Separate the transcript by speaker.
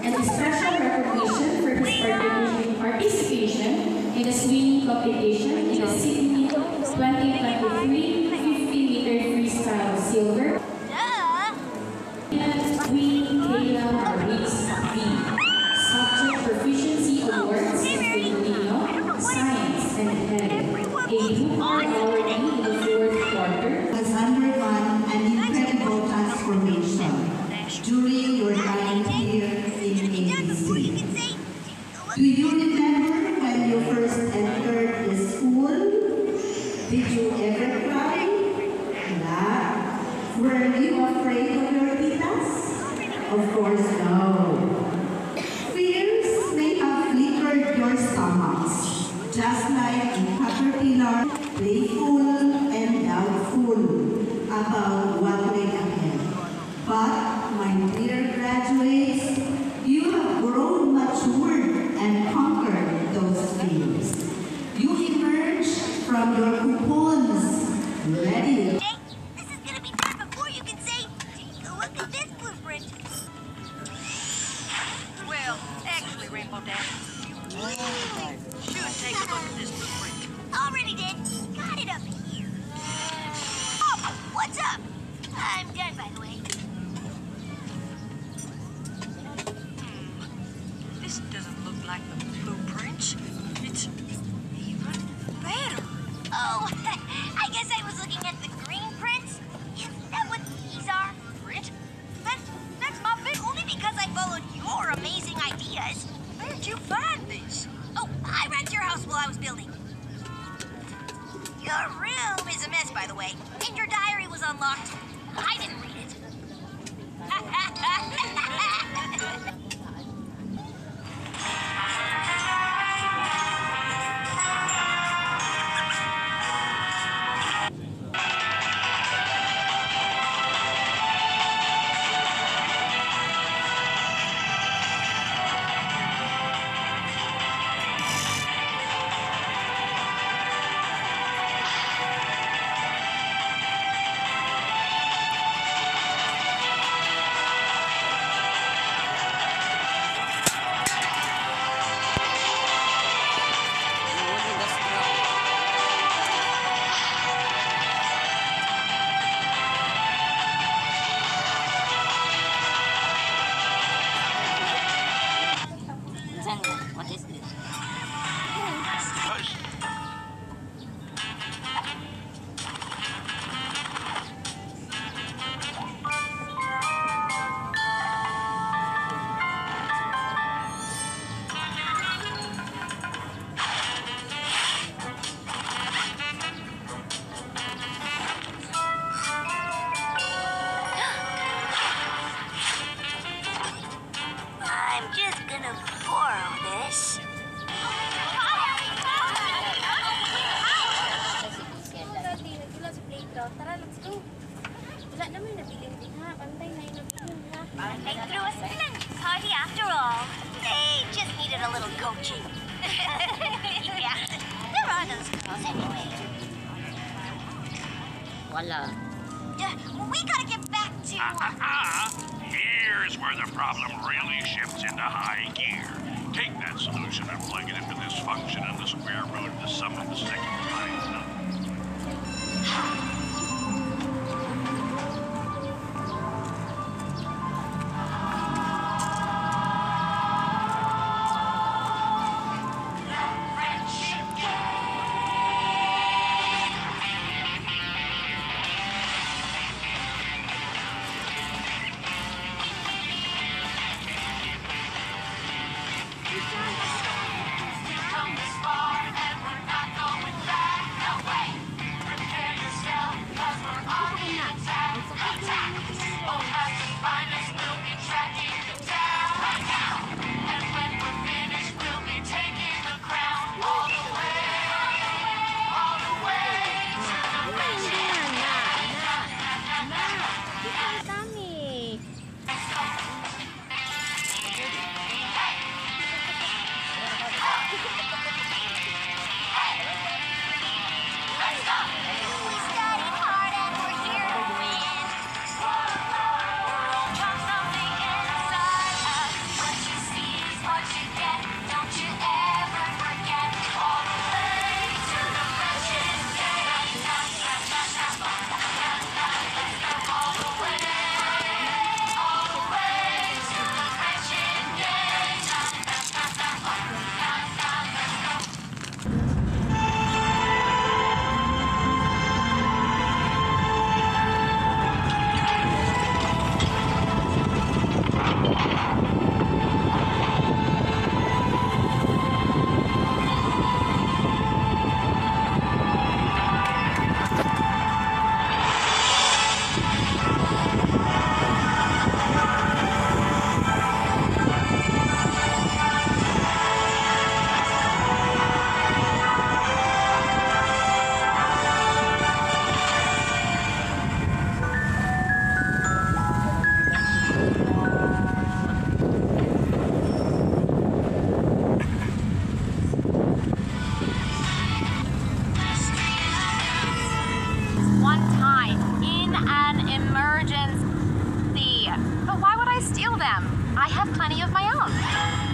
Speaker 1: and a special recognition for his participation in the swimming competition in the Sydney 2023 50-meter freestyle silver. And we Kayla Maurice V. Subject Proficiency Awards in Filipino, Science, and Health. A group already in the fourth quarter
Speaker 2: has undergone an incredible transformation during your time here in ABC. Do you remember when you first entered the school? Did you ever cry? Nah. Were you afraid of your titas? Of course, no. Fears may have flickered your stomachs, just like a caterpillar, playful and doubtful about what lay ahead. But, my dear graduates, you have grown matured and conquered those fears. You emerge from your cocoons ready.
Speaker 3: Hey, this is gonna be done before you can say, take a look at this blueprint.
Speaker 4: Well, actually, Rainbow Dash, you should take a look at this blueprint.
Speaker 3: Already did. Got it up here. Oh, what's up? I'm done, by the way.
Speaker 4: This doesn't look like the blueprint. It's even better.
Speaker 3: Oh, I guess I was looking at the green prints. Isn't that what these are?
Speaker 4: Print? That's my bit.
Speaker 3: Only because I followed your amazing ideas.
Speaker 4: Where'd you find this?
Speaker 3: Oh, I ran to your house while I was building. Your room is a mess, by the way, and your diary was unlocked. I didn't read it.
Speaker 5: What is this?
Speaker 3: I'm just gonna borrow this.
Speaker 6: Tara, let's go. Wala naman nabiling din ha. Pantay na yung nabiling ha.
Speaker 3: They threw us a lunch party after all. They just needed a little coaching. Yeah, there are those girls anyway.
Speaker 5: Wala.
Speaker 3: We gotta get back to...
Speaker 7: Here's where the problem really shifts into high gear. Take that solution and plug it into this function and the square root of the sum of the second line.
Speaker 3: Come this far and we're not going back. No way. Prepare yourself. them. I have plenty of my own.